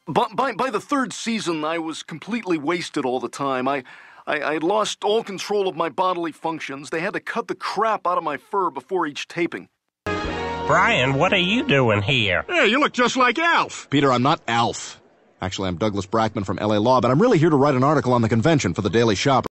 By the third season, I was completely wasted all the time. I lost all control of my bodily functions. They had to cut the crap out of my fur before each taping. Brian, what are you doing here? Hey, you look just like Alf. Peter, I'm not Alf. Actually, I'm Douglas Brackman from LA Law, but I'm really here to write an article on the convention for the Daily Shopper.